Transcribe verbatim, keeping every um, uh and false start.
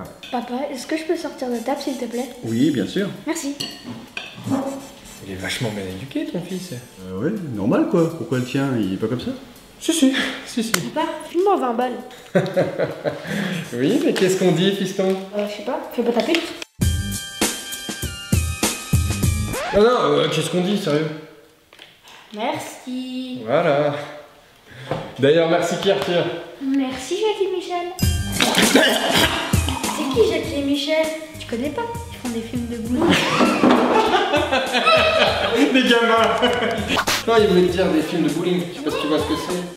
Papa, est-ce que je peux sortir de table s'il te plaît? Oui, bien sûr. Merci. Il est vachement bien éduqué ton fils. Euh, ouais, normal quoi. Pourquoi le tien, il est pas comme ça? Si, si, si, si. Papa, file-moi vingt balles. Oui, mais qu'est-ce qu'on dit, fiston? Euh, je sais pas, fais pas ta pute. Non, non, euh, qu'est-ce qu'on dit, sérieux? Merci. Voilà. D'ailleurs, merci qui retire. Merci Jackie Michel. C'est qui Jackie et Michel? Tu connais pas? Ils font des films de boules. Des gamins. Non, il voulait te dire des films de bowling. Je sais pas si tu vois ce que c'est.